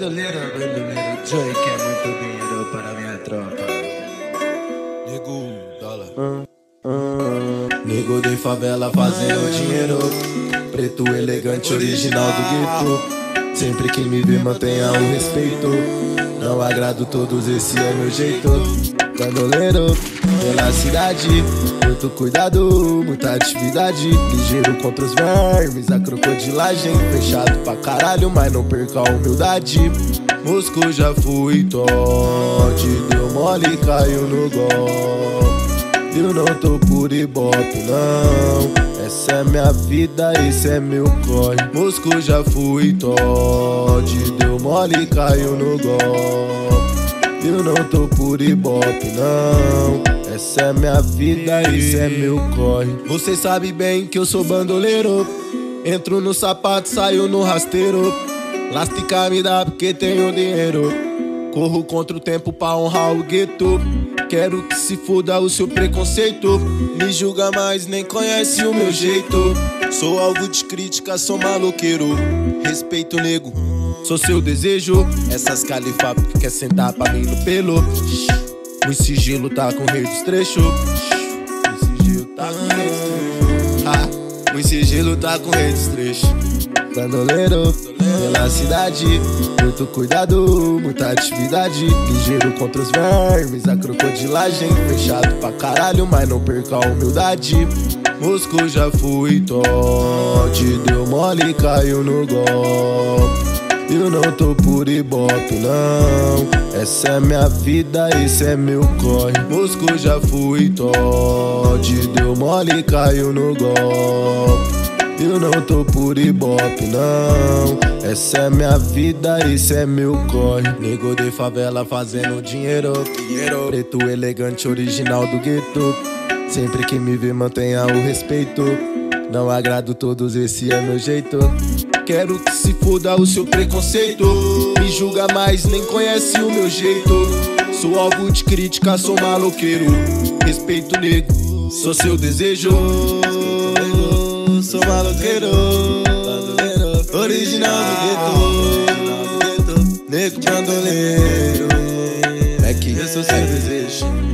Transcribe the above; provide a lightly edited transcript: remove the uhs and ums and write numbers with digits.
Bandoleiro, Joey quer muito dinheiro para minha tropa. Nego, dólar. Nego de favela fazendo dinheiro. Preto, elegante, original do gueto. Sempre que me vê mantenha o respeito. Não agrado todos, esse é meu jeito. Bandoleiro, pela cidade. Muito cuidado, muita atividade. Ligeiro contra os vermes, a crocodilagem. Fechado pra caralho, mas não perca a humildade. Moscou já fui Todd. Deu mole e caiu no gol. Eu não tô por ibope, não. Essa é minha vida, esse é meu corre. Moscou já fui Todd. Deu mole e caiu no gol. Eu não tô por ibope, não. Essa é minha vida, esse é meu corre. Você sabe bem que eu sou bandoleiro. Entro no sapato, saio no rasteiro. Lastica me dá porque tenho dinheiro. Corro contra o tempo pra honrar o gueto. Quero que se foda o seu preconceito. Me julga mais, nem conhece o meu jeito. Sou alvo de crítica, sou maloqueiro. Respeito nego, sou seu desejo. Essas califas que quer sentar pra mim no pelo. O sigilo tá com o rei dos trechos. O sigilo tá com o rei dos trechos. O sigilo tá com o rei dos trechos. Bandoleiro, pela cidade. Muito cuidado, muita atividade. Ligeiro contra os vermes, a crocodilagem. Fechado pra caralho, mas não perca a humildade. Moscou já fui Todd. Deu mole e caiu no gol. Eu não tô por ibope, não. Essa é minha vida, esse é meu corre. Moscou já fui Todd. Deu mole e caiu no gol. Eu não tô por ibope, não. Essa é minha vida, esse é meu corre. Nego de favela fazendo dinheiro. Preto, elegante, original do gueto. Sempre que me vê mantenha o respeito. Não agrado todos, esse é meu jeito. Quero que se foda o seu preconceito. Me julga mais, nem conhece o meu jeito. Sou alvo de crítica, sou maloqueiro. Respeito nego, sou seu desejo. Sou maloqueiro, original do gueto. Nego bandoleiro, é que eu sou seu desejo.